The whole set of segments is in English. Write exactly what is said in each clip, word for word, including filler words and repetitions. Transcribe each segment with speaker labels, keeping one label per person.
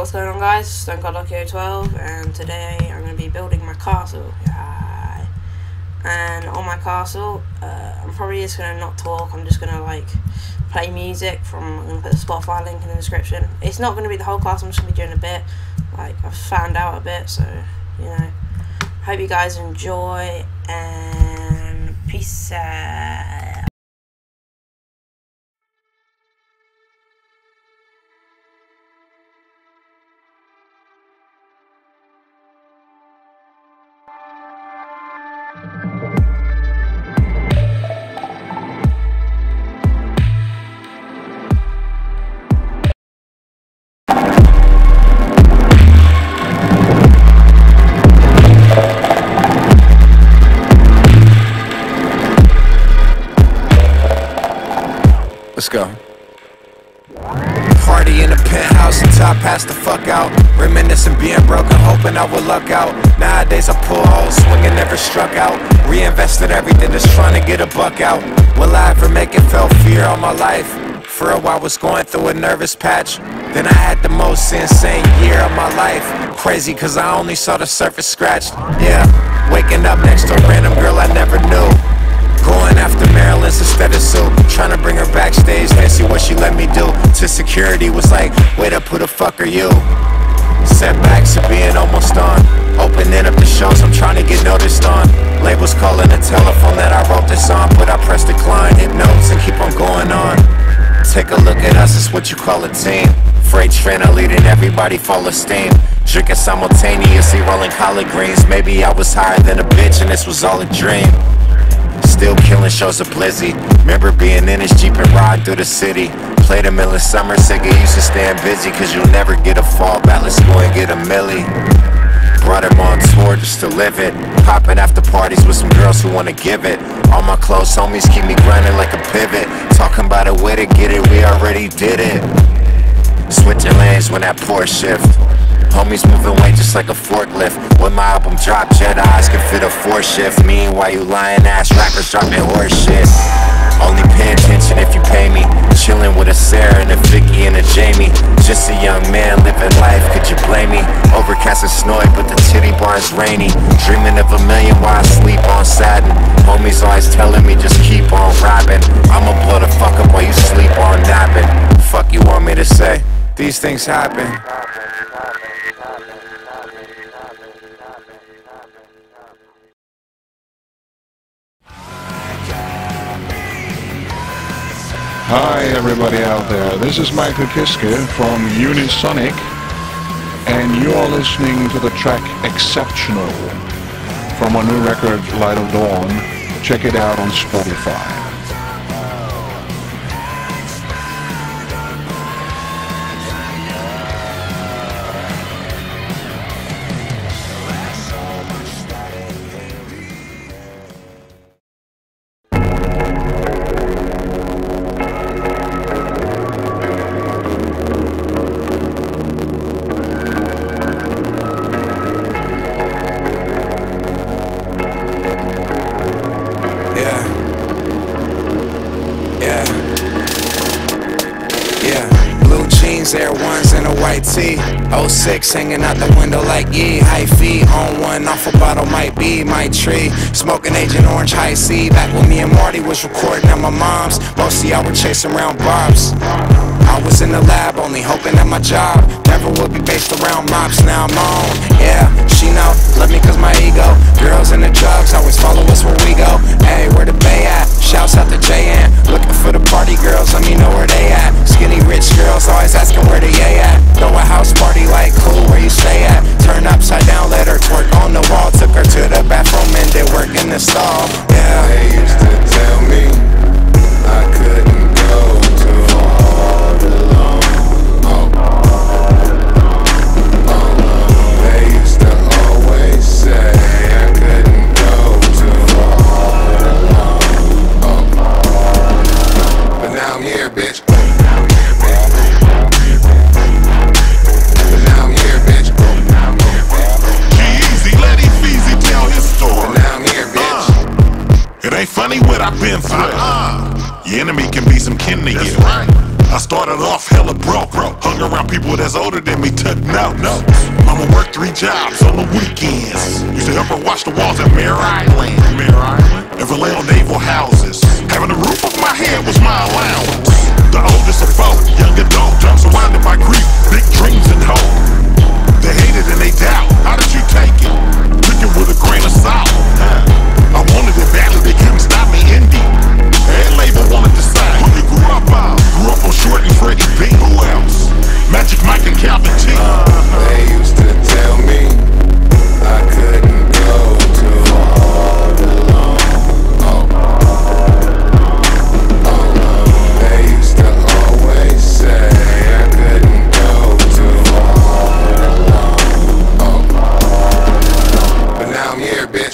Speaker 1: what's going on, guys? Stone Cold Lucky twelve, and today I'm going to be building my castle. Yeah. And on my castle, uh, I'm probably just going to not talk. I'm just going to like play music from. I'm going to put the Spotify link in the description. It's not going to be the whole castle. I'm just going to be doing a bit. Like I've found out a bit, so you know. Hope you guys enjoy, and peace out.
Speaker 2: Let's go. Party in the penthouse until I pass the fuck out. Reminiscing being broken, hoping I would luck out. Nowadays I pull holes, swinging never struck out. Reinvested everything just trying to get a buck out. Will I ever make it? Felt fear all my life. For a while was going through a nervous patch. Then I had the most insane year of my life. Crazy cause I only saw the surface scratched. Yeah, waking up next to a random girl I never knew. Going after Maryland's instead of Sue. Trying to bring her backstage, then see what she let me do. To security was like, wait up, who the fuck are you? Setbacks of being almost on. Opening up the shows I'm trying to get noticed on. Labels calling the telephone that I wrote this on. But I press decline, hit notes and keep on going on. Take a look at us, it's what you call a team. Freight train leading everybody full of steam. Drinking simultaneously, rolling collard greens. Maybe I was higher than a bitch and this was all a dream. Still killing shows of Blizzy. Remember being in his Jeep and riding through the city. Played a mill in summer, Sega used to staying busy. Cause you'll never get a fall back, let's go and get a milli. Brought him on tour just to live it. Popping after parties with some girls who wanna give it. All my close homies keep me grinding like a pivot. Talking about a way to get it, we already did it. Switching lanes when that poor shift. Homies moving weight just like a forklift. When my album dropped, Jedi's can fit a four shift. Meanwhile you lying ass rappers dropping horse shit. Only pay attention if you pay me. Chilling with a Sarah and a Vicky and a Jamie. Just a young man living life, could you blame me? Overcast and snowy, but the titty bar's rainy. Dreaming of a million while I sleep on Saturn. Homies always telling me just keep on robbing. I'ma blow the fuck up while you sleep on napping. Fuck you want me to say? These things happen.
Speaker 3: Hi everybody out there, this is Michael Kiske from Unisonic, and you are listening to the track Exceptional from our new record Light of Dawn. Check it out on Spotify.
Speaker 2: Air ones and a white tee. oh six hanging out the window like yee. High feet on one, off a bottle might be my tree. Smoking Agent Orange High C. Back when me and Marty was recording at my mom's. Most of y'all were chasing around barbs. I was in the lab only hoping that my job never would be based around mops. Now I'm on. Yeah, she know, love me cause my ego. Girls and the drugs always follow us where we go. Hey, where the bay at? Shouts out to J N. Looking for the party girls, let me know where they at. Skinny rich girls always asking where they at. Throw a house party like cool, where you stay at? Turn upside down, let her twerk on the wall. Took her to the bathroom and did work in the stall. Yeah, they used to tell me I couldn't go too hard alone. Oh, oh, they used to always say I couldn't go too hard alone. Oh, but now I'm here, bitch.
Speaker 4: It ain't funny what I've been through. Uh-uh. Your enemy can be some kin to you.
Speaker 2: Right.
Speaker 4: I started off hella broke, hung around people that's older than me, took notes. Mama worked three jobs on the weekends. Used to help her wash the walls at Mare Island. Mare Island. And lay on naval houses. Having the roof over my head was my allowance. The oldest of four, young adult, surrounded by grief, big dreams and hope. They hate it and they doubt. How did you take it? Took it with a grain of salt. I wanted it badly, they couldn't stop me. Indie. And label wanted to sign. Who you grew up on? Grew up on Short and Freddie B. Who else? Magic Mike and Calvin T.
Speaker 2: Uh, they used to tell me I couldn't go too hard alone. Oh. Oh. They used to always say I couldn't go too hard alone. Oh. But now I'm here, bitch.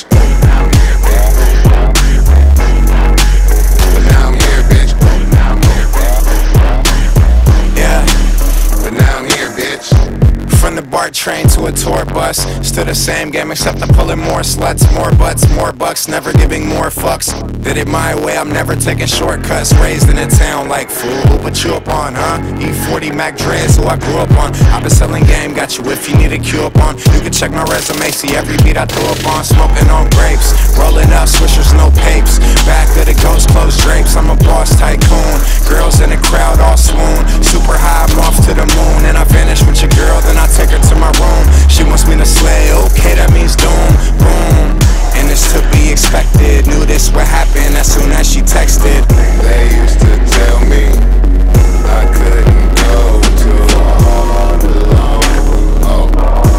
Speaker 2: Train to a tour bus, still the same game except I'm pulling more sluts, more butts, more bucks, never giving more fucks. Did it my way, I'm never taking shortcuts. Raised in a town like fool, who put you up on, huh? E forty Mac Dre's who I grew up on. I've been selling game, got you if you need a cue up on. You can check my resume, see every beat I throw up on. Smoking on grapes, rolling up swishers, no papes. Back of the ghost closed drapes, I'm a boss tycoon. Girls in the crowd all swoon. Super high, I'm off to the moon. And I vanish with your girl, then I take her to my room. She wants me to slay, okay, that means doom, boom. And it's to be expected, knew this would happen as soon as she texted. They used to tell me I couldn't go too hard alone. Oh.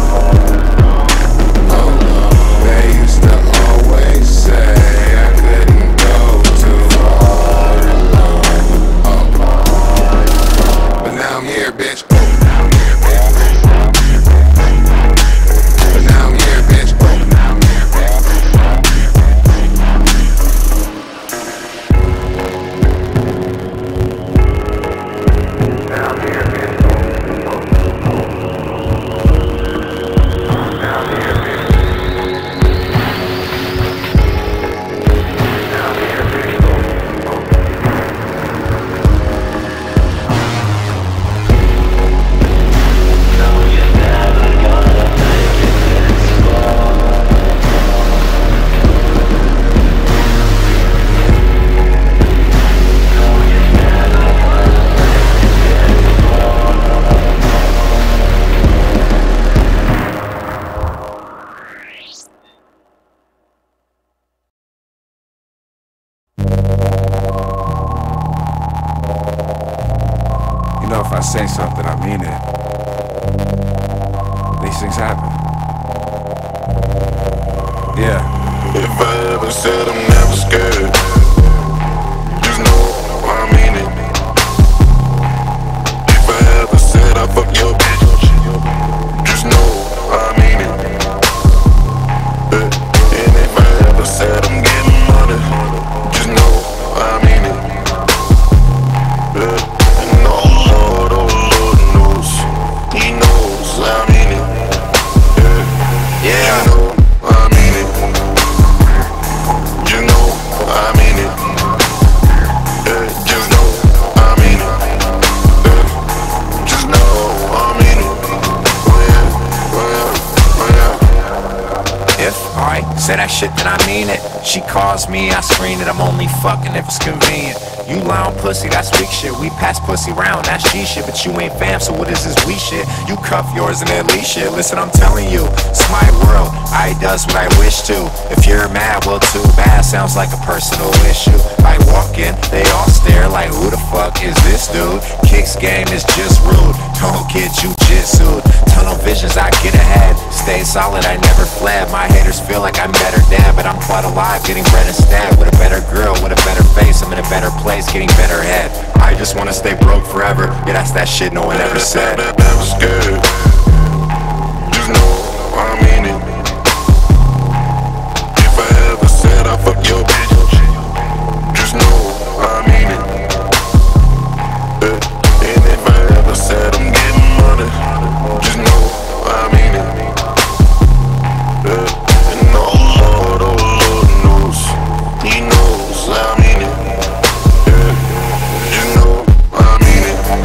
Speaker 2: Oh. They used to always say I couldn't go too hard alone. Oh. But now I'm here, bitch. You know, if I say something, I mean it. These things happen. Yeah.
Speaker 4: If I ever said I'm never scared, just know I mean it. If I ever said I fuck your bitch, just know I mean it. And if I ever said I'm getting money, just know I mean it. And oh Lord, oh Lord knows, He knows I mean it. Yeah, you know I mean it. You know I mean it. Yeah, just know I mean it. Yeah, just know I mean it. Oh yeah, oh yeah, oh yeah.
Speaker 2: If I say that shit, then I mean it. She calls me, I screen it. I'm only fucking if it's convenient. You lie on pussy, that's weak shit. We pass pussy round, that's G shit. But you ain't fam, so what is this we shit? You cuff yours and then leave shit. Listen, I'm telling you, it's my world. I does what I wish to. If you're mad, well, too bad. Sounds like a personal issue. I walk in, they all stare like, who the fuck is this dude? Kicks game is just rude. Don't get jujitsu'd. Tunnel visions, I get ahead. Stay solid, I never fled. My haters feel like I'm better dead, but I'm quite alive, getting bread instead. With a better girl, with a better face, I'm in a better place, getting better head. I just wanna stay broke forever. Yeah, that's that shit no one ever said.
Speaker 4: Never scared. Just know I mean it. If I ever said I fuck your bitch, just know I mean it. And if I ever said I'm getting money, just know I mean it. And oh Lord, oh Lord knows, He knows I mean it. Just know I mean it.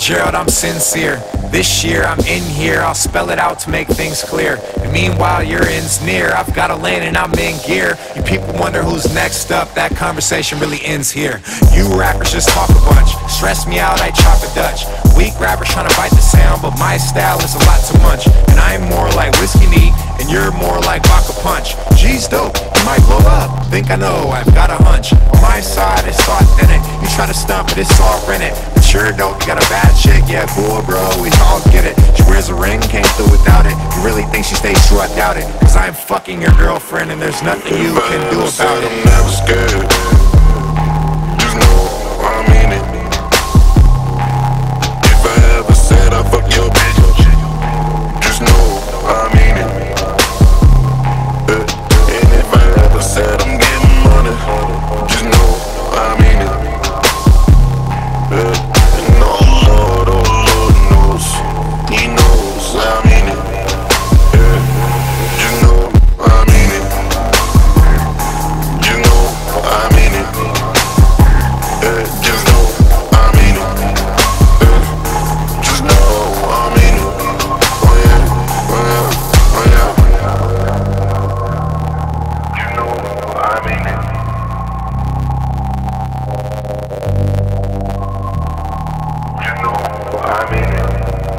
Speaker 2: Gerald, I'm sincere. This year I'm in here, I'll spell it out to make things clear. And meanwhile your end's near, I've got a lane and I'm in gear. You people wonder who's next up, that conversation really ends here. You rappers just talk a bunch, stress me out, I chop a Dutch. Weak rappers trying to bite the sound, but my style is a lot too much. And I'm more like whiskey neat, and you're more like vodka punch. G's dope, you might blow up, think I know, I've got a hunch. On my side it's authentic, you try to stump but it's all rented. But sure dope, you got a bad chick, yeah cool bro, we all get it. She wears a ring, came through without it. You really think she stays true, I doubt it. Cause I'm fucking your girlfriend and there's nothing you can do about it.
Speaker 4: I'm never scared, just know I mean it. If I ever said I fuck your bitch, just know I mean it. And if I ever said I'm getting money, just know I mean it. And oh Lord, oh Lord knows, He knows I mean it. Just know I mean it. Just know I mean it. Just know I mean it. Just know I mean it. Oh yeah, oh yeah, oh yeah. You know I mean it. You know I mean it.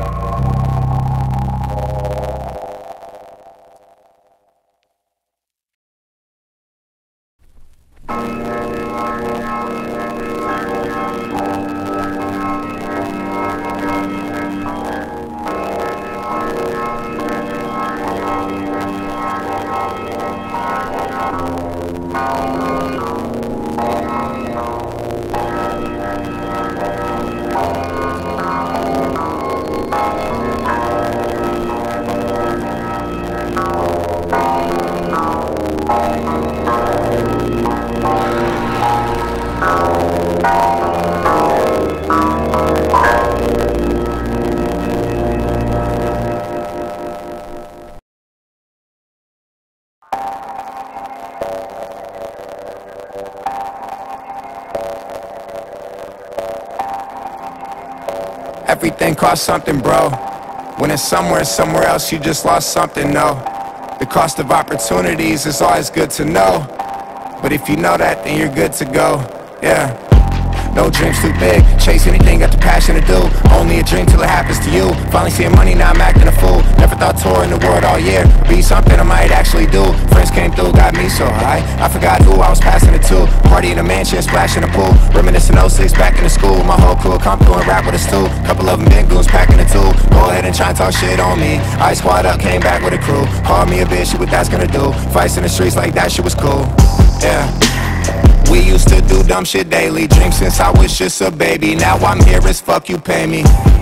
Speaker 2: Everything costs something, bro. When it's somewhere, somewhere else, you just lost something, no. The cost of opportunities is always good to know. But if you know that, then you're good to go, yeah. No dreams too big, chase anything, got the passion to do. Only a dream till it happens to you. Finally seeing money, now I'm acting a fool. Never thought touring the world all year be something I might actually do. Friends came through, got me so high, I forgot who I was passing it to. Party in a mansion, splash in the pool. Reminiscing oh six back in the school. My whole crew come through and rap with us too. Couple of them big goons packing a tool. Go ahead and try and talk shit on me. I squad up, came back with a crew. Called me a bitch, shit what that's gonna do. Fights in the streets like that shit was cool, yeah. We used to do dumb shit daily. Dream since I was just a baby. Now I'm here as fuck, you pay me.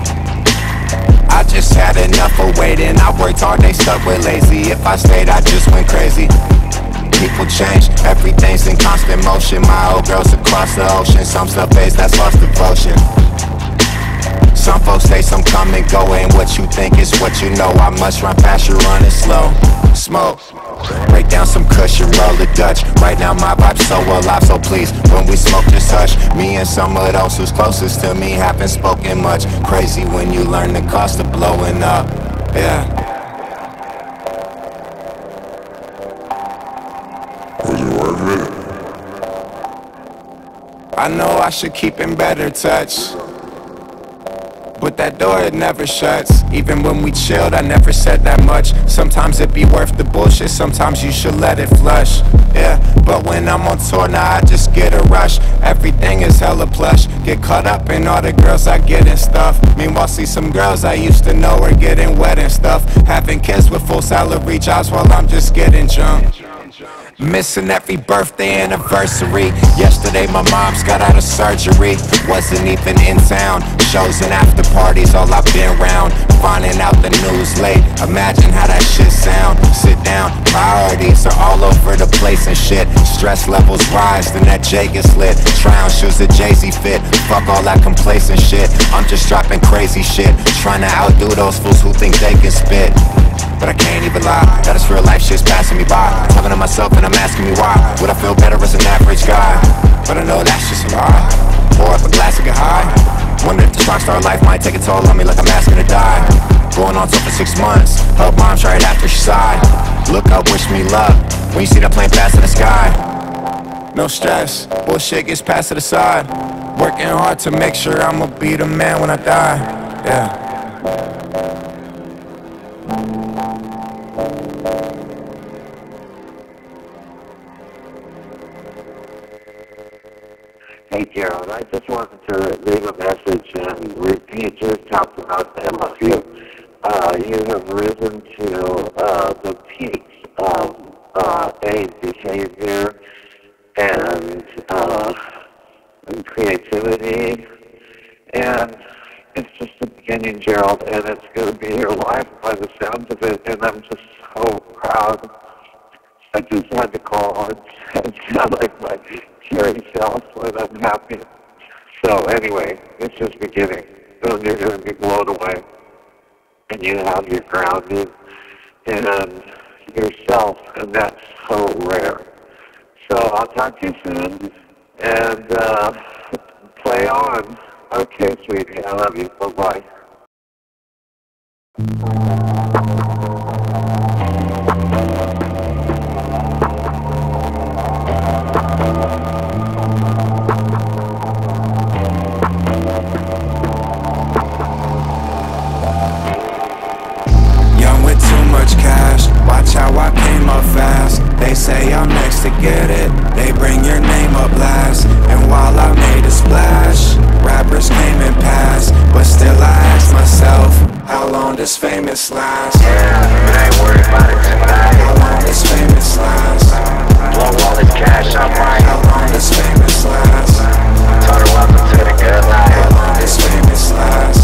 Speaker 2: I just had enough of waiting. I worked hard, they stuck with lazy. If I stayed, I just went crazy. People change, everything's in constant motion. My old girls across the ocean. Some stuff fades, that's lost devotion. Some folks say some come and go. Ain't what you think, it's what you know. I must run fast, you're running slow. Smoke, break down some cushion, roll a Dutch. Right now my vibe's so alive, so please, when we smoke just hush. Me and some of those who's closest to me haven't spoken much. Crazy when you learn the cost of blowing up, yeah.
Speaker 4: Was it worth it?
Speaker 2: I know I should keep in better touch, but that door, it never shuts. Even when we chilled, I never said that much. Sometimes it be worth the bullshit, sometimes you should let it flush, yeah. But when I'm on tour now, I just get a rush. Everything is hella plush. Get caught up in all the girls I get and stuff. Meanwhile, see some girls I used to know are getting wet and stuff. Having kids with full salary jobs while I'm just getting drunk. Missing every birthday anniversary. Yesterday my mom's got out of surgery. Wasn't even in town. Shows and after parties, all I've been round. Finding out the news late. Imagine how that shit sound. Sit down, priorities are all over the place and shit. Stress levels rise, then that J gets lit. Try on shoes that Jay-Z fit. Fuck all that complacent shit. I'm just dropping crazy shit. Trying to outdo those fools who think they can spit. But I can't even lie, that is real life shit's passing me by. Talking to myself and I'm asking me why. Would I feel better as an average guy? But I know that's just a lie. Pour up a glass and get high. Wonder if this rockstar life might take a toll on me like I'm asking to die. Going on tour for six months, hug moms right after she sighed. Look up, wish me luck, when you see that plane pass in the sky. No stress, bullshit gets passed to the side. Working hard to make sure I'ma be the man when I die. Yeah.
Speaker 5: Hey Gerald, I just wanted to leave a message and repeat you talked about M F U. Uh, you have risen to uh, the peaks of uh, A, behavior and, uh, and creativity, and it's just the beginning, Gerald, and it's going to be your life by the sounds of it, and I'm just so proud. I just had to call and, and sound like my cherry self when I'm happy. So anyway, it's just beginning. So you're going to be blown away. And you have your grounded and yourself, and that's so rare. So I'll talk to you soon, and uh, play on. Okay, sweetie, I love you. Bye-bye.
Speaker 2: Watch how I came up fast. They say I'm next to get it. They bring your name up last. And while I made a splash, rappers came and passed. But still I ask myself, how long does famous last?
Speaker 5: Yeah, but I ain't worried about it tonight.
Speaker 2: How long does famous last?
Speaker 5: Blow all this cash on right.
Speaker 2: How long does famous last?
Speaker 5: Told her welcome to the good life.
Speaker 2: How long does famous last?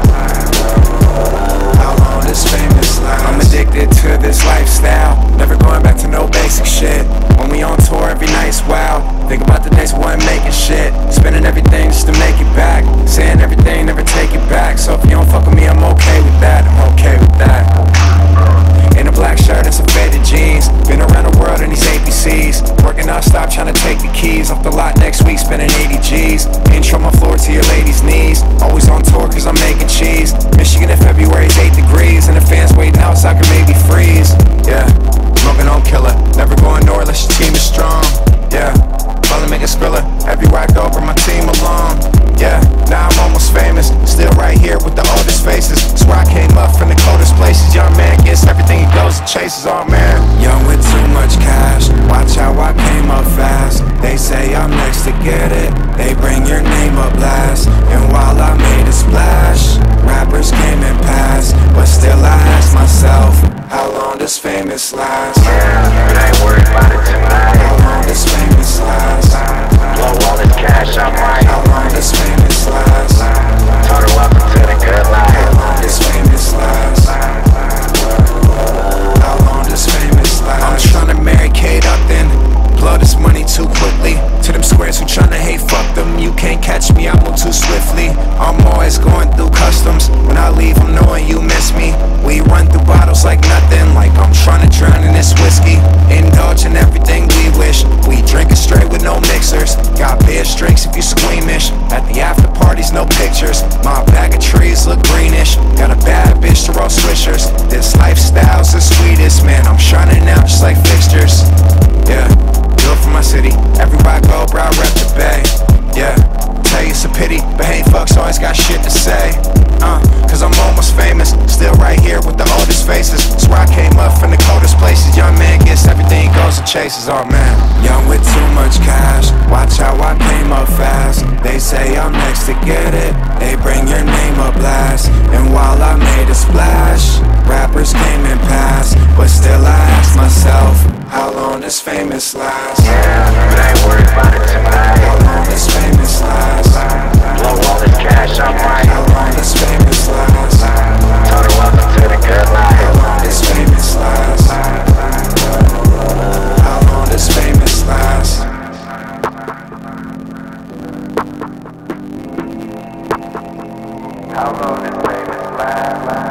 Speaker 2: How long does famous last? I'm addicted to this lifestyle, never going back to no basic shit. When we on tour every night's wow. Think about the days we wasn't making shit, spending everything just to make it back, saying everything, never take it back. So if you don't fuck with me, I'm okay with that, I'm okay with that. In a black shirt and some faded jeans, been around the world in these A B Cs, working non-stop trying to take the keys off the lot next week, spending eighty G's. Intro my floor to your lady's knees, always on tour cause I'm making cheese. Michigan in February's eight degrees, and the fans waiting outside can maybe freeze. Yeah, smoking on killer, never going nowhere unless your team is strong. Yeah, probably make a spiller, everywhere I go bring my team along. Yeah, now I'm almost famous, still right here with the oldest faces. That's where I came up from the coldest places. Young man gets everything he goes and chases, oh man. Young with too much cash, watch how I came up fast. They say I'm next to get it, they bring your name up last. And while I made a splash, rappers came and passed. But still I ask myself, how long does famous last?
Speaker 5: Yeah, but I ain't worried about it tonight.
Speaker 2: How long does famous last?
Speaker 5: Blow all this cash on right.
Speaker 2: How long does famous last?
Speaker 5: Told her welcome to the good life.
Speaker 2: How long does famous last? How long does famous last? I'm tryna marry Kate Upton, blow this money too quickly. To them squares who tryna hate, fuck them. You can't catch me, I move too swiftly. I'm always going through customs. When I leave, I'm knowing you miss me. We run through bottles like nothing, like I'm tryna drown in this whiskey. Indulge in everything we wish. We drink it straight with no mixers. Got beer drinks if you squeamish. At the after parties, no pictures. My bag of trees look greenish. Got a bad bitch to roll swishers. This lifestyle's the sweetest, man. I'm shining out just like fixtures. Yeah, do it for my city. Everywhere I go, bro, I rep the bay. Yeah, tell you it's a pity, but hey, fucks always got shit to say. Uh, cause I'm almost famous, still right here with the oldest faces. That's where I came up from the coldest places. Young man gets everything he goes and chases, oh man. Young with too much cash, watch how I came up fast. They say I'm next to get it, they bring your name up last. And while I made a splash, rappers came and passed. But still I ask myself, how long does famous last?
Speaker 5: Yeah, but I ain't worried about it tonight.
Speaker 2: How long does famous last?
Speaker 5: Blow all this cash on right.
Speaker 2: How long does famous last?
Speaker 5: Told her welcome to the good life.
Speaker 2: How long does famous last? How long does famous last?
Speaker 5: How long does famous last?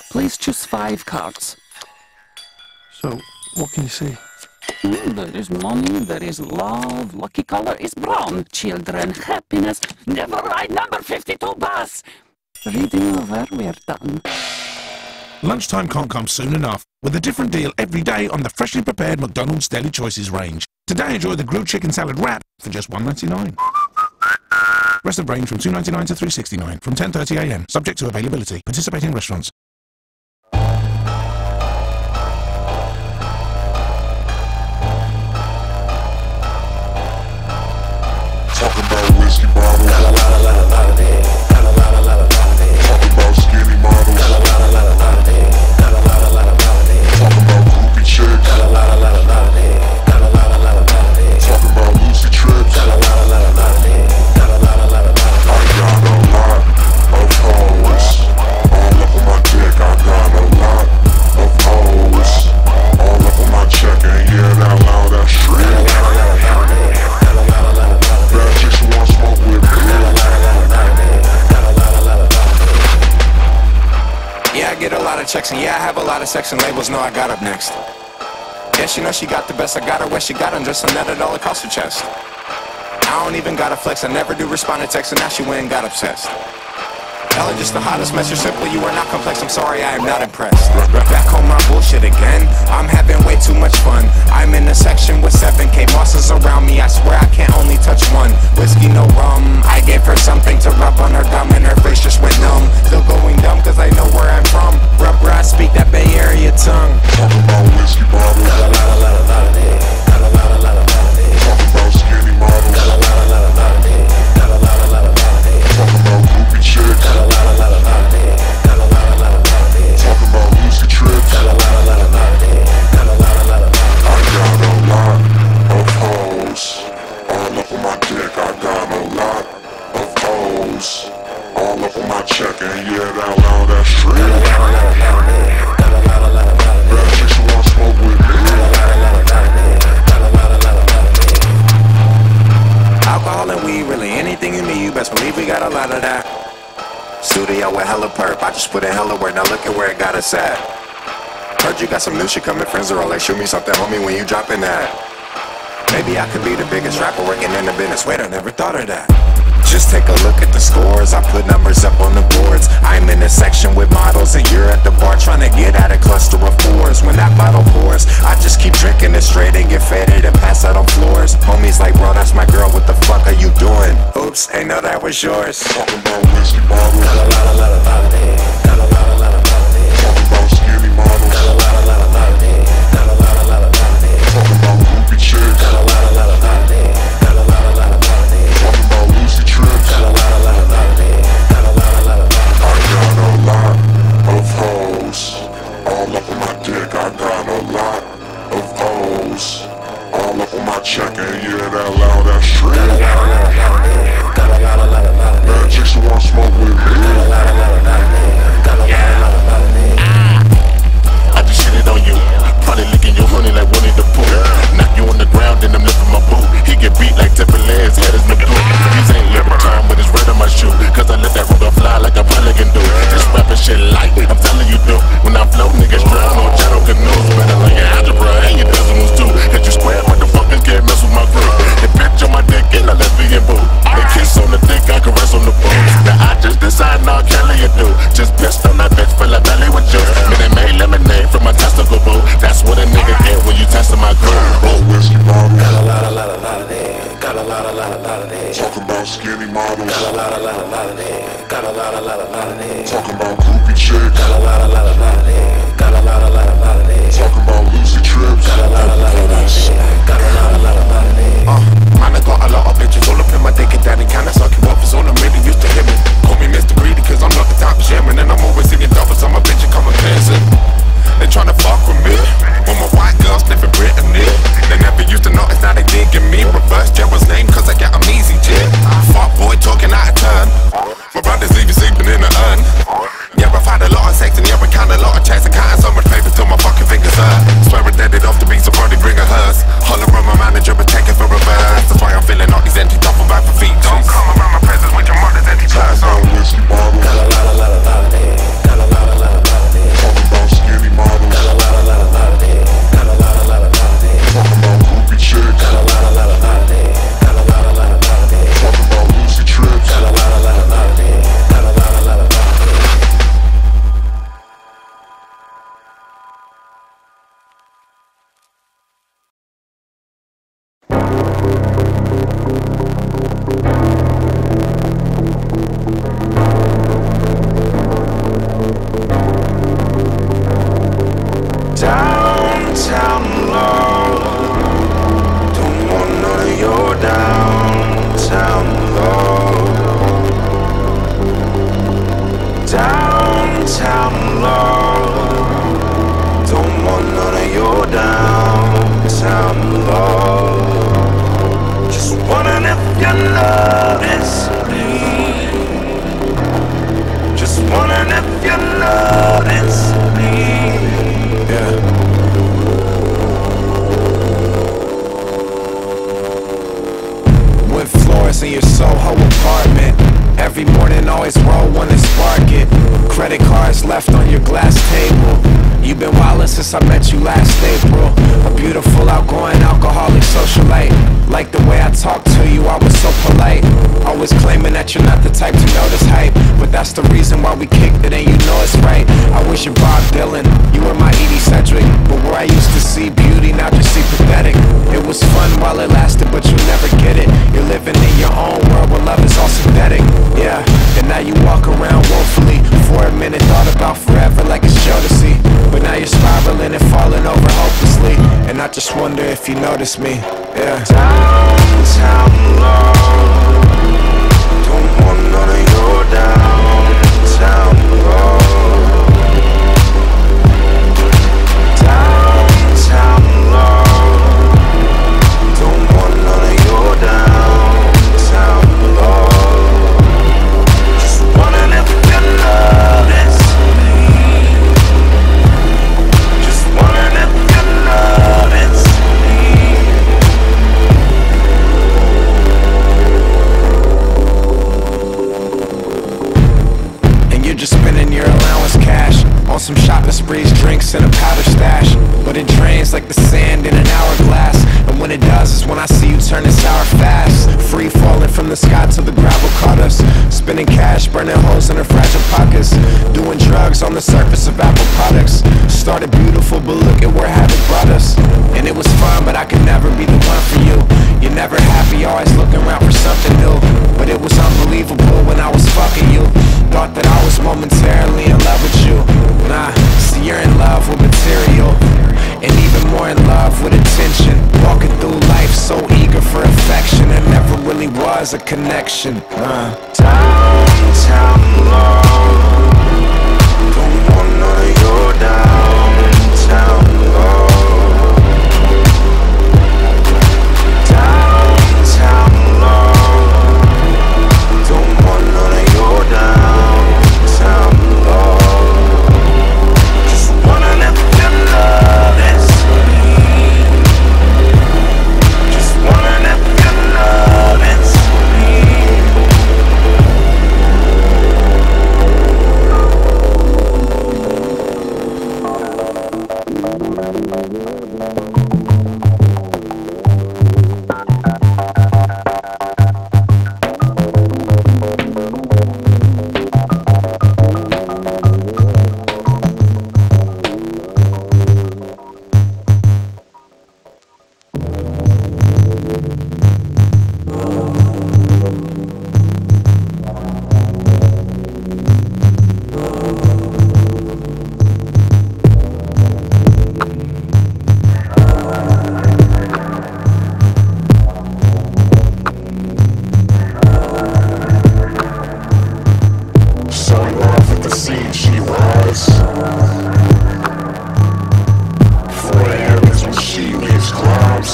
Speaker 6: Please choose five cards.
Speaker 3: So, what can you see?
Speaker 6: Mm, there is money, there is love, lucky color is brown, children, happiness, never ride number fifty-two bus. Reading over, we're done.
Speaker 4: Lunchtime can't come soon enough, with a different deal every day on the freshly prepared McDonald's Deli Choices range. Today enjoy the grilled chicken salad wrap for just one ninety-nine. Rest of range from two ninety-nine to three sixty-nine from ten thirty a m, subject to availability. Participating restaurants.
Speaker 7: Talking about whiskey bottles. Got a lot, a lot, a lot of it. Got a lot, a lot, a lot of it. Talking about skinny models. Got a lot, a lot, a lot of it. Got a lot, a lot, a lot of it. Talking about groupie chicks. Got a lot, a lot, a lot of it. Got a lot, a lot, a lot of it. Talking about Lucy trips. Got a lot, a lot, a lot of it. Got a lot, a lot, a lot of it. I got a lot of hoes all up on my dick. I got a lot of hoes all up on my check, and yeah, that loud, that shit. Got a lot, a lot, a lot of it. Got a lot, a lot, a lot of it. Bad chicks who want smoke with me. Got a lot, a lot, a lot of it. Got a lot, a lot, a lot of it.
Speaker 2: Yeah, I get a lot of checks, and yeah, I have a lot of sex and labels. No, I got up next. Yeah, she know she got the best. I got her where she got undressed, and that it all across her chest. I don't even gotta flex. I never do respond to text, and now she went and got obsessed. Y'all are just the hottest mess. You're simple, you are not complex. I'm sorry, I am not impressed. Back home, my bullshit again. I'm having way too much fun. I'm in a section with seven K bosses around me. I swear I can't only touch one. Whiskey, no rum. I gave her something to rub on her gum, and her face just went numb. Still going dumb, cause I know where I'm from. Rubber, I speak that Bay Area tongue.
Speaker 7: Talking about whiskey bottles. Got a lot, a lot, a lot of it. Got a lot, a lot, a lot of it. Talking about skinny models. Got a lot, a lot, a lot of it. Got a lot, a lot, a lot of it. Talking about groupie chicks. Got a lot, a lot, a lot of it. Got a lot, a lot, a lot of it. Talking about Lucy trips. Got a lot, a lot, a lot of it. Got a lot, a lot, a lot of it. I got a lot of hoes all up on my dick. I got a lot of hoes all up on my check, and yeah, that loud, that shit. Got a lot, a lot, a lot of it. Got a lot, a lot, a lot of it. Bad chicks who want smoke with me. Got a lot, a lot, a lot of it. Got a lot, a lot, a lot of it.
Speaker 2: Alcohol and weed, really anything you need, you best believe we got a lot of that. Studio with hella perp, I just put in hella work, now look at where it got us at. Heard you got some new shit coming, friends are all like, shoot me something, homie, when you dropping that. Maybe I could be the biggest rapper working in the business, wait, I never thought of that. Just take a look at the scores, I put numbers up on the boards. I'm in a section with models, and you're at the bar trying to get out a cluster of fours. When that bottle pours, I just keep drinking it straight and get faded and pass out on floors. Homies like, bro, that's my girl, what the fuck are you doing? Oops, ain't know that was yours.
Speaker 7: Talking about whiskey bottles. Got a lot, a lot, a lot of it. Got a lot, a lot, a lot of it. Talking about skinny models. Got a lot, a lot, a lot of it. Got a lot, a lot, a lot of it. Talking about groupie chicks. Got a lot, a lot, a lot of it. Got a lot, a lot, a lot of it. Talking about Lucy trips. Got a lot, a lot, a lot of it. Got a lot, a lot, a lot of it. I got a lot of hoes all up on my dick. I got a lot of hoes all up on my check, and yeah, that loud, that shit. Got a lot, a lot, a lot of it. Got a lot, a lot, a lot of it. Bad chicks who want smoke with me. Got a lot, a lot, a lot of it. Got a lot, a lot, a lot of it.
Speaker 4: I just shit it on you. Probably licking your honey like Winnie the Pooh. Knock you on the ground, then I'm lifting my boot. He get beat like Timberlands, head is Magoo. These ain't Louboutin, but it's red on my shoe. Cause I let that rubber fly like a pelican do. This rapping shit light, I'm telling you do. When I flow, niggas drown on shadow canoes. Better like your algebra and your decimals too. Cause you square motherfuckers can't mess with my crew. They bitch on my dick and a lesbian boo. They kiss on the dick, I caress on the boo. Now I just decide, nah, Kelly you do. Just pissed on that bitch, fill her belly with juice. Man, they made lemonade from my testicle boo. That's what a nigga get when you testing my crew.
Speaker 7: About whiskey bottles.
Speaker 5: Got a lot, a lot, a lot of it. Got a lot, a lot, a lot of it.
Speaker 7: Talking about skinny models.
Speaker 5: Got a lot, a lot, a lot of it. Got a lot, a lot, a lot of it.
Speaker 7: Talking about groupie chicks.
Speaker 5: Got a lot, a lot, a lot of it. Got a lot, a lot, a lot of it.
Speaker 7: Talking about Lucy trips.
Speaker 5: Got a lot, a lot, a lot of it. Got a lot, a lot, a lot of it.
Speaker 2: Uh, man, I got a lot of bitches all up in my dick and daddy kinda suck you off, it's all I'm really used to hearing. Call me Mister Greedy cause I'm not the type of sharing, and I'm always singing doubles, I'm a bitch and come a cleansing. They tryna fuck with me, when my white girls live in Brittany. They never used to notice, now they digging me. Reverse Gerald's name cause I get them easy, chick. Fuck boy talking out of turn. My brothers leave you sleeping in the urn. Yeah, I've had a lot of sex and yeah, we count a lot of checks. I counting so much paper till my fucking fingers hurt. Swearing that it off the beat, so probably bring a hearse. Holler on my manager, but take it for reverse. That's why I'm feeling all these empty duffel bag for feet. Don't come around my presence with your mother's empty purse.
Speaker 7: Whiskey bottles.
Speaker 5: Got a lot, a lot, a lot of it. Got a lot, a lot, a lot of it.
Speaker 2: love, it's me. Yeah. Wood floors in your Soho apartment. Every morning always roll one and spark it. Credit cards left on your glass table. You've been wildin' since I met you last April. A beautiful, outgoing, alcoholic socialite. Like the way I talk to you, I was so polite. Always claiming that you're not the type to notice hype, but that's the reason why we kicked it and you know it's right. I wish you're Bob Dylan, you were my Edie Sedgwick. But where I used to see beauty, now just see pathetic. It was fun while it lasted, but you'll never get it. You're living in your own world where love is all synthetic. Yeah, and now you walk around woefully. For a minute thought about forever like it's Jodeci. But now you're spiraling and falling over hopelessly. And I just wonder if you notice me. Yeah. Downtown love, don't want none of your downtown love. Downtown love, don't want none of your downtown love. Just wanna live your love, it's me. Just wanna live your love, it's me. And you're just spending your allowance cash on some shopping sprees, drinks, and a powder stash. But it drains like the sand in an hourglass. And when it does is when I see you turning sour fast. Free falling from the sky till the gravel caught us. Spending cash, burning holes in our fragile pockets. Doing drugs on the surface of Apple products. Started beautiful, but look at where habit brought us. And it was fun, but I could never be the one for you. You're never happy, always looking around for something new. But it was unbelievable when I was fucking you. Thought that I was momentarily in love with you. Nah, see you're in love with material. And even more in love with attention. Walking through life so eager for affection. And never really was a connection. uh. Downtown love, don't want none of your downtown love. Downtown love, don't want none of your downtown love. Just wanna live your love, it's me. Just wanna live your love, it's me. So in love with the scene she was. For the areas when she leaves clubs.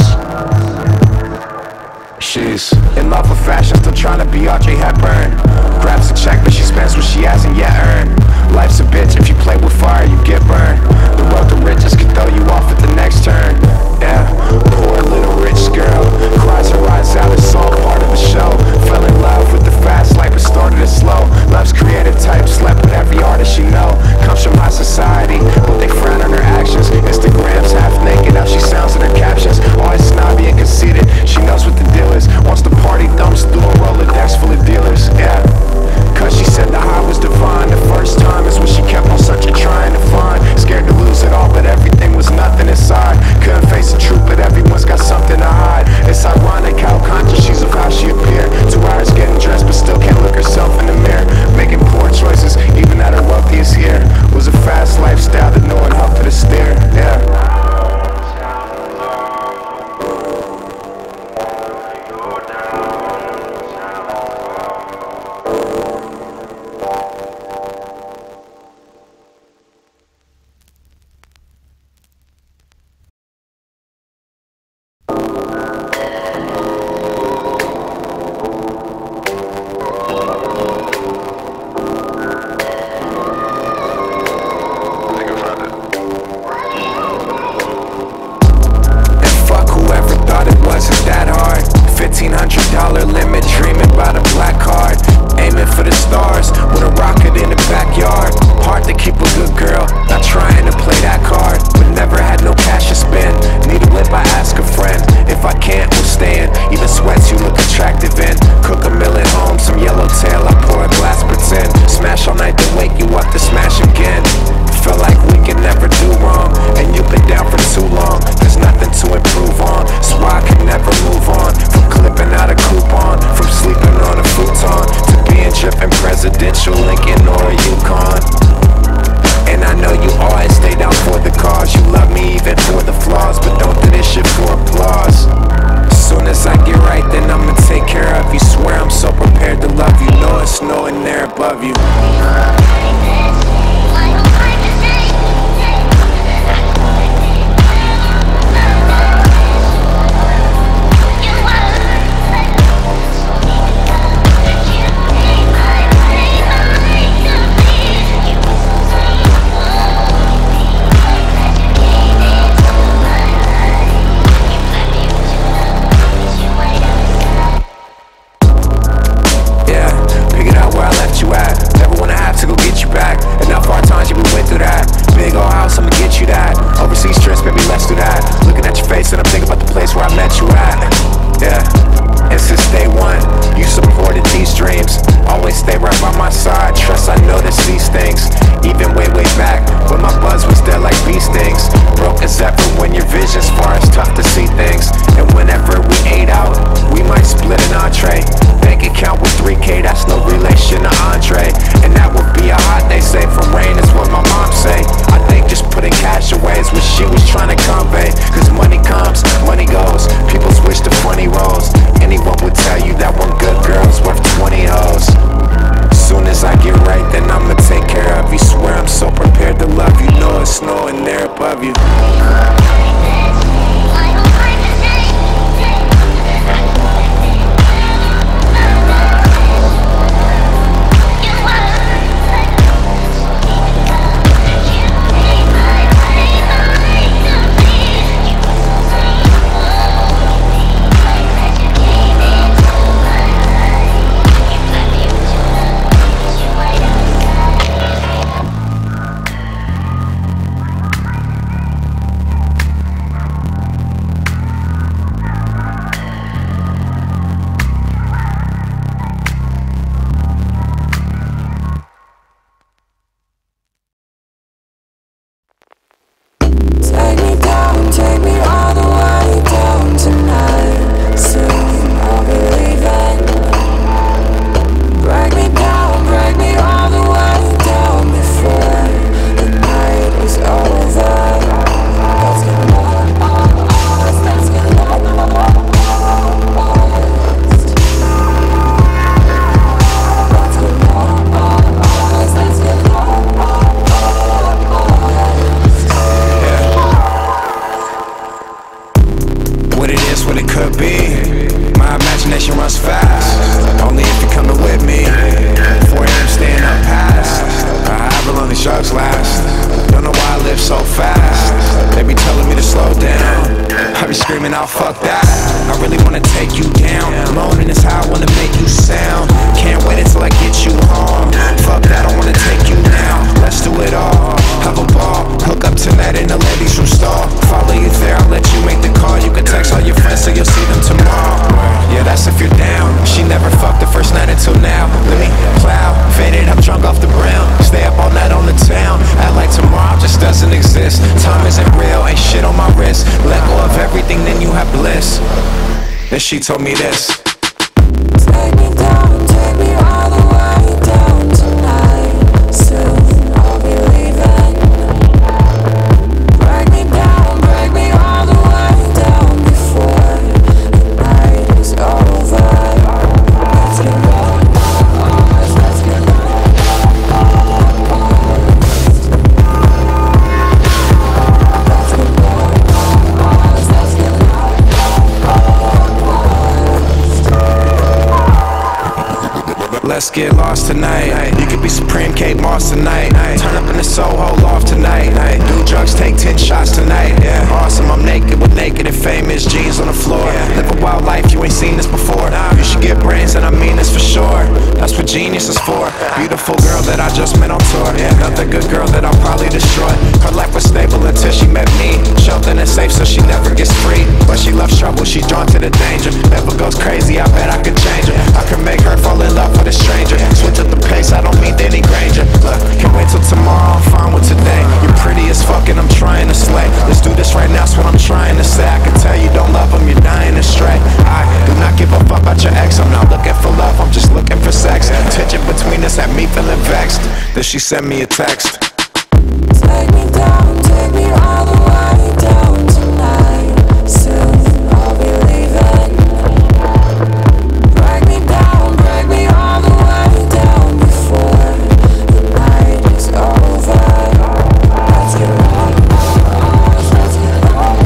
Speaker 2: She's in love with fashion, still trying to be Audrey Hepburn. Grabs a check, but she spends what she hasn't yet earned. Life's a bitch, if you play with fire, you get burned. The road to riches can throw you off at the next turn. Yeah, poor little rich girl cries her eyes out, it's all part of the show. Fell in love with the fast life, but started it slow. Loves creative types, slept with every artist she know. Comes from high society, but they frown on her actions. Instagram's half naked, how she sounds in her captions. Always snobby and conceited, she knows what the deal is. Wants to party, thumbs through a Rolodex full of dealers. Yeah, cause she said the high was divine. The first time is when she kept on searching, trying to find screaming out, fuck that. I really wanna take you down. Moaning is how I wanna make you sound. Can't wait until I get you home. Fuck that, I wanna take you now. Let's do it all, have a ball. Hook up tonight in the ladies room stall. Follow you there, I'll let you make the call. You can text all your friends so you'll see them tomorrow. Yeah, that's if you're down. She never fucked the first night until now. Let me plow, faded, I'm drunk off the brim. Stay up all night on the town. Act like tomorrow just doesn't exist. Time isn't real, ain't shit on my wrist. Let go of everything, then you have bliss. Then she told me this.
Speaker 8: Take me down, take me all the way down tonight. Soon I'll be leaving. Break me down, break me all the way down before the night is over. Let's get going, let's get going.
Speaker 2: Let's get lost tonight. You could be Supreme Kate Moss tonight. Turn up in the Soho loft tonight. Do drugs, take ten shots tonight. Yeah, awesome. I'm naked with naked and famous jeans on the floor. Live a wild life, you ain't seen this before. You should get brains, and I mean this for sure. That's what genius is for. Beautiful girl that I just met on tour. Another good girl that I'll probably destroy. Her life was stable until she met me. Sheltered and safe, so she never gets free. But she loves trouble, she's drawn to the danger. Never goes crazy, I bet I could change her. I could make her fall in love with a stranger. Switch up the pace, I don't mean Danny Granger. Look, can't wait till tomorrow, I'm fine with today. You're pretty as fuck and I'm trying to slay. Let's do this right now, that's what I'm trying to say. I can tell you don't love him, you're dying astray. I do not give a fuck about your ex. I'm not looking for love, I'm just looking for sex. Tension between us had me feeling vexed. Then she sent me a text.
Speaker 8: Take me down, take me all the way down tonight. Soon I'll be leaving. Break me down, break me all the way down before the night is over. Let's get on, let's get on.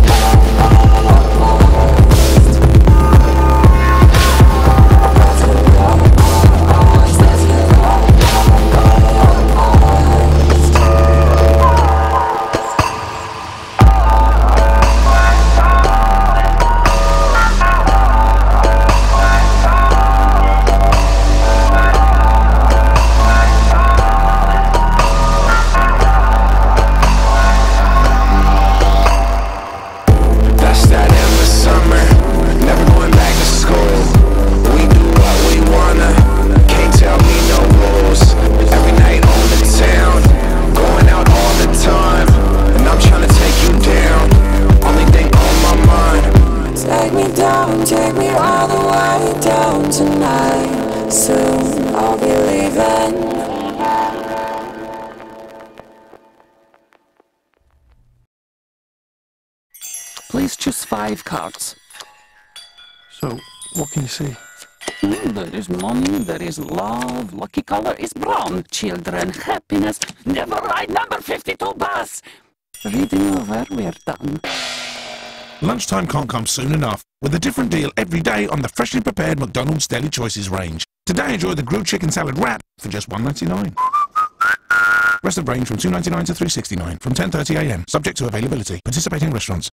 Speaker 6: Please choose five cards.
Speaker 9: So, what can you see?
Speaker 6: Mm, there is money, there is love, lucky color is brown, children, happiness, never ride number fifty-two bus. Reading over, we're done.
Speaker 4: Lunchtime can't come soon enough, with a different deal every day on the freshly prepared McDonald's Deli Choices range. Today enjoy the grilled chicken salad wrap for just one ninety-nine. Rest of range from two ninety-nine to three sixty-nine from ten thirty a m, subject to availability. Participating restaurants.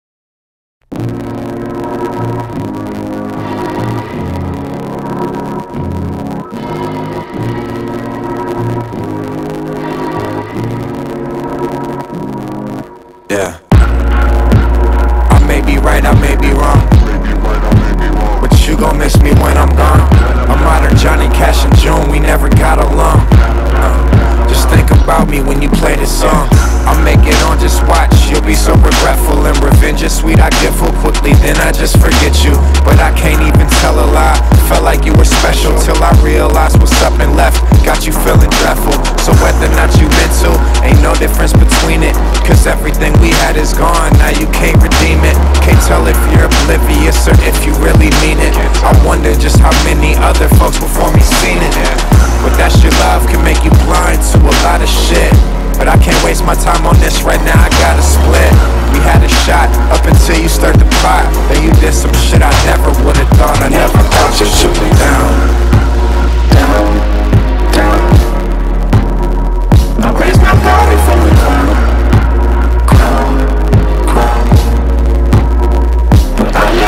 Speaker 2: Yeah. I may be right, I may be wrong, but you gon' miss me when I'm gone. I'm modern Johnny Cash and June, we never got along. uh, Just think about me when you play this song. I'll make it on, just watch. You'll be so regretful, and revenge is sweet. I get full quickly, then I just forget you. But I can't even tell a lie. Felt like you were special till I realized what's up and left got you feeling dreadful. So whether or not you meant to, ain't no difference between it, cause everything we had is gone, now you can't redeem it. Can't tell if you're oblivious or if you really mean it. I wonder just how many other folks before me seen it. But that's your love can make you blind to a lot of shit. But I can't waste my time on this right now, I gotta split. We had a shot up until you stirred the pot. Then you did some shit I never would've thought. I never thought you'd shoot me down.
Speaker 8: Down, down. I raise my body from the ground, ground, ground. But I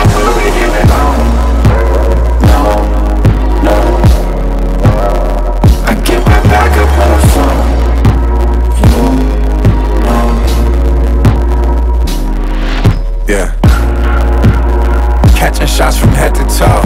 Speaker 2: Yeah. Catching shots from head to toe.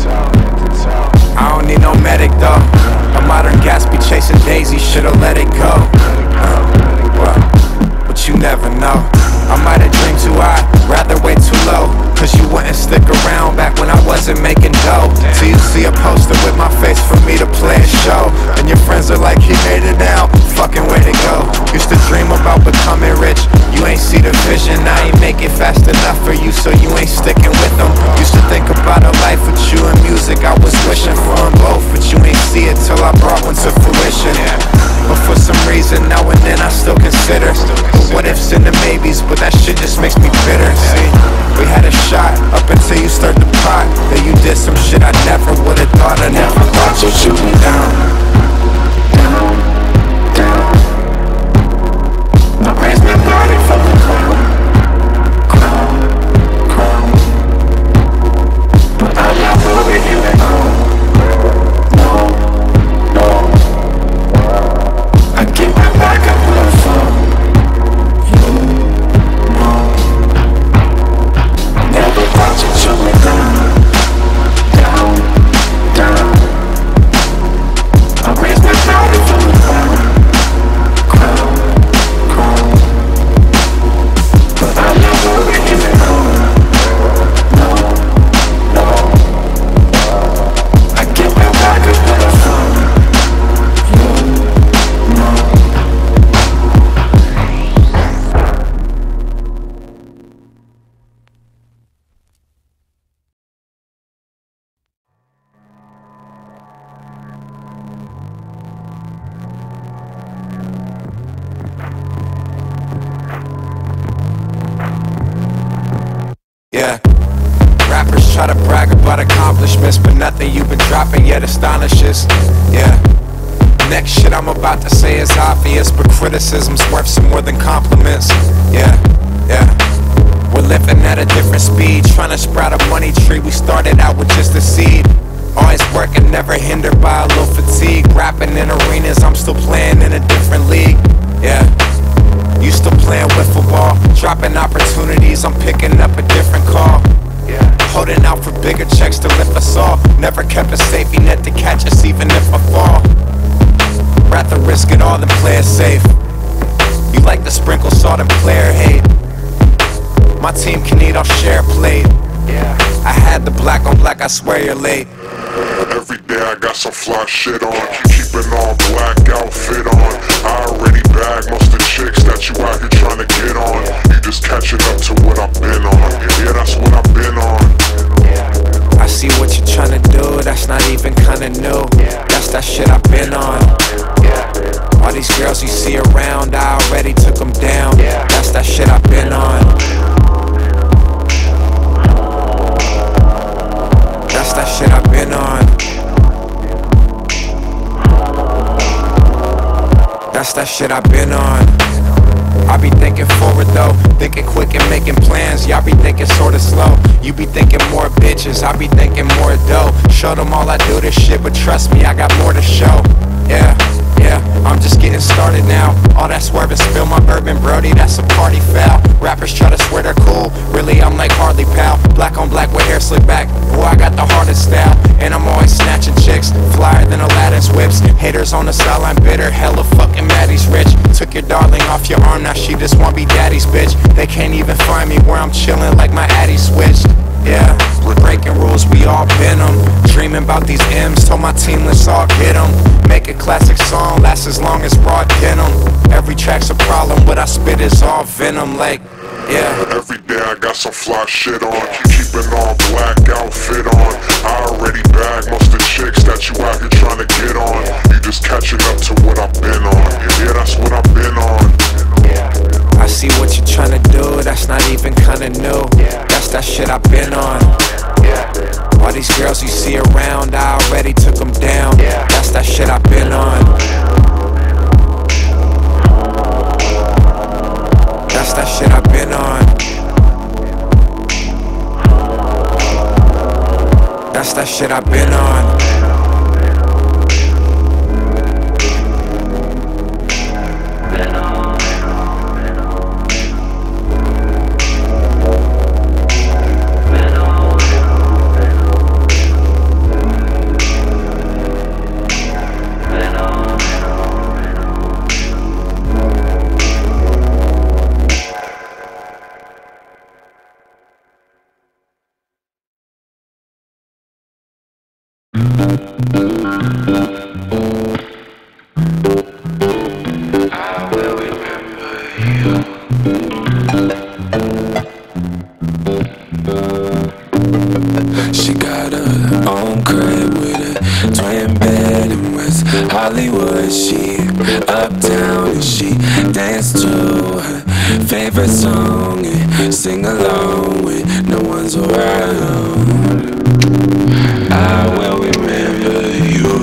Speaker 2: I don't need no medic though. A modern Gatsby chasing daisies, should've let it go. Uh, well, but you never know. I might have dreamed too high, rather way too low. Cause you wouldn't stick around back when I wasn't making dough. Till you see a poster with my face for me to play a show. And your friends are like, he made it now, fucking way to go. Used to dream about becoming rich, you ain't see the vision. I ain't make it fast enough for you, so you ain't sticking with them. Used to think about a life with you and music, I was wishing for them both, but you ain't see it till I brought one to fruition. But for some reason, now and then I still consider the what ifs and the maybes, but that shit just makes me bitter. See, we had a shot up until you stirred the pot. Then you did some shit I never would've thought. I never thought you'd shoot me down, down, down. My brain's been burning from the clown, clown, clown. But I'm not moving you at all. No, no. I get my back up when I fall. You know, never thought you'd shoot me down, down, down. My brain's been burning from the clown, clown, clown. But I'm not moving you at all. No, no. I get my back up when I fall. Yeah. Rappers try to brag about accomplishments, but nothing you've been dropping yet astonishes. Yeah. Next shit I'm about to say is obvious, but criticism's worth some more than compliments. Yeah, yeah. We're living at a different speed, trying to sprout a money tree. We started out with just a seed. Always working, never hindered by a little fatigue. Rapping in arenas, I'm still playing in a different league. Yeah. You still playing wiffle ball, dropping opportunities, I'm picking up a different call. Yeah. Holding out for bigger checks to lift us all. Never kept a safety net to catch us even if I fall. Rather risk it all than play it safe. You like to sprinkle salt and player hate. My team can eat, I'll share a plate. Yeah. I had the black on black, I swear you're late.
Speaker 7: Every day I got some fly shit on, keeping all black outfit on. I already bagged most of the chicks that you out here trying to get on. You just catching up to what I've been on. Yeah, that's what I've been on.
Speaker 2: I see what you're trying to do, that's not even kinda new. That's that shit I've been on. All these girls you see around, I already took them down. That's that shit I've been on. That's that shit I've been on. That's that shit I've been on. I be thinking forward though, thinking quick and making plans. Y'all be thinking sorta slow. You be thinking more bitches, I be thinking more dough. Show them all I do this shit, but trust me, I got more to show. Yeah, yeah, I'm just getting started now. All that swerving, spill my bourbon, Brody, that's a party foul. Rappers try to swear they're cool, really I'm like Harley pal. Black on black with hair slicked back, boy I got the hardest style. And I'm always snatching chicks, flyer than Aladdin's whips. Haters on the sideline bitter, hella fucking Maddie's rich. Took your darling off your arm, now she just wanna be daddy's bitch. They can't even find me where I'm chilling like my Addy switched. Yeah, we're breaking rules, we all been them. Dreaming about these M's, told my team let's all get them. Make a classic song, last as long as raw denim. Every track's a problem, what I spit is all venom, like, yeah.
Speaker 7: Every day I got some fly shit on, keeping all black outfit on. I already bagged most of the chicks that you out here trying to get on. You just catching up to what I've been on. Yeah, that's what I've been on.
Speaker 2: I see what you're trying to do, that's not even kinda new. That's that shit I've been on. All these girls you see around, I already took them down. That's that shit I've been on. That's that shit I've been on. That's that shit I've been on.
Speaker 8: favorite song and sing along when no one's around. I will remember you.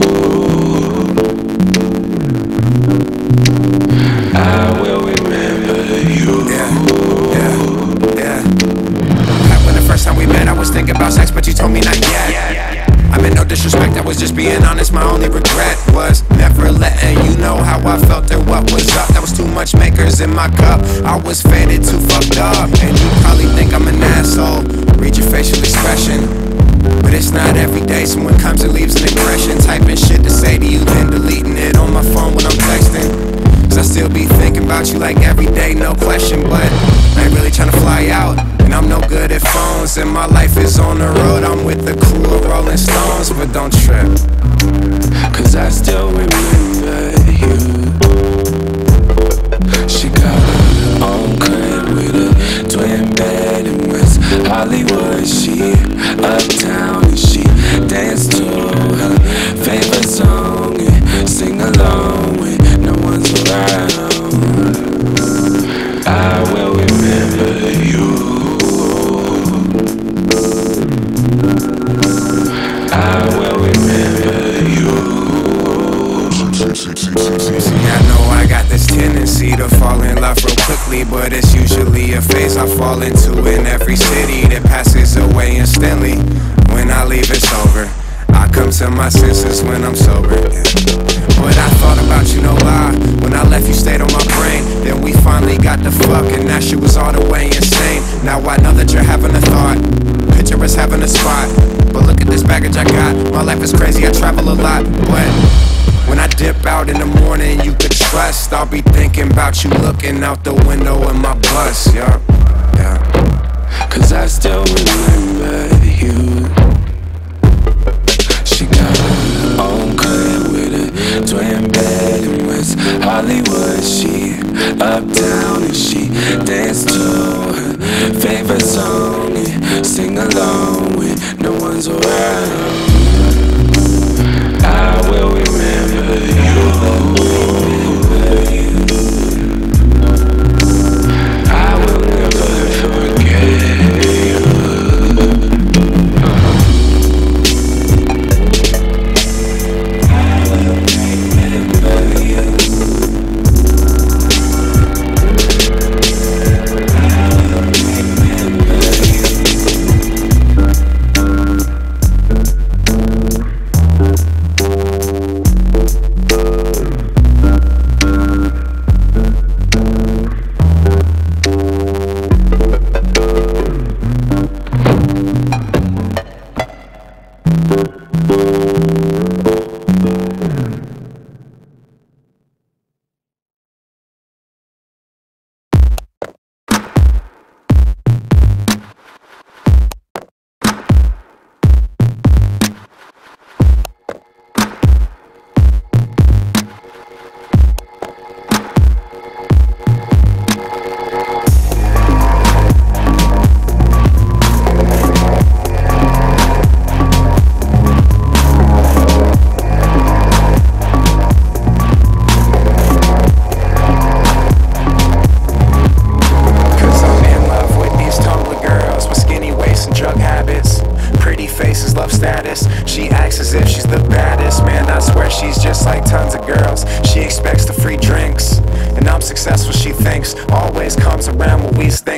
Speaker 8: I will remember you.
Speaker 2: Yeah, yeah, yeah. Back when the first time we met, I was thinking about sex, but you told me not yet. I meant no disrespect, I was just being honest. My only regret was never letting you know how I felt or what was up. That was too much makers in my cup. I was faded, too fucked up. And you probably think I'm an asshole. Read your facial expression, but it's not every day someone comes and leaves an impression. Typing shit to say to you, then deleting it on my phone when I'm texting. Cause I still be thinking about you like every day, no question. But I ain't really tryna fly out, and I'm no good at phones. And my life is on the road, I'm with the crew of Rolling Stones. But don't trip,
Speaker 8: cause I still remember you. She got her own crib with a twin bed in West Hollywood. She uptown and she danced to her favorite song and sing along when no one's around. I will remember you. I will remember you.
Speaker 2: see, I know I got this tendency to fall in love real quickly, but it's usually a phase I fall into in every city that passes away instantly. When I leave, it's over. I come to my senses when I'm sober, yeah. But I thought about you, no lie. When I left, you stayed on my brain. Then we finally got the fuck, and that shit was all the way insane. Now I know that you're having a thought, picture us having a spot. But look at this baggage I got. My life is crazy, I travel a lot. But when I dip out in the morning, you could trust I'll be thinking about you looking out the window in my bus, yeah, yeah.
Speaker 8: Cause I still remember you. She got her own crib with a twin bed in West Hollywood. She uptown and she danced to her favorite song and sing along when no one's around. I will remember you. I will never forget you.
Speaker 2: Successful, she thinks, always comes around when we stay